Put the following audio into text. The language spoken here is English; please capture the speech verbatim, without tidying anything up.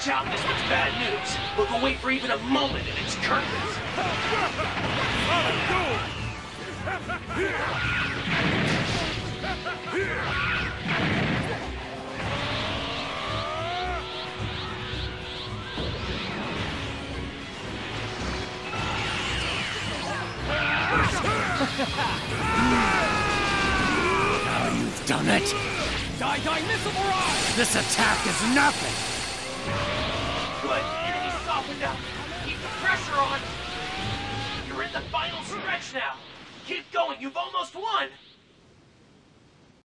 Watch out, this one's bad news. Look away for even a moment and it's curtains. Now you've done it. Die, die, missile barrage! This attack is nothing. Good, enemy softened up. Keep the pressure on. You're in the final stretch now. Keep going, you've almost won.